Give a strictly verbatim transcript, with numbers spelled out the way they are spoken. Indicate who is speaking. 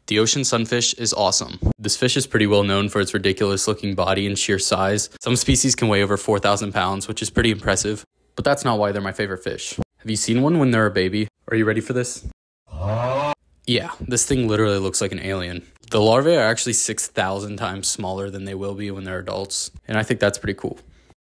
Speaker 1: The ocean sunfish is awesome. This fish is pretty well known for its ridiculous looking body and sheer size. Some species can weigh over four thousand pounds, which is pretty impressive, but that's not why they're my favorite fish. Have you seen one when they're a baby? Are you ready for this? Yeah, this thing literally looks like an alien. The larvae are actually six thousand times smaller than they will be when they're adults, and I think that's pretty cool.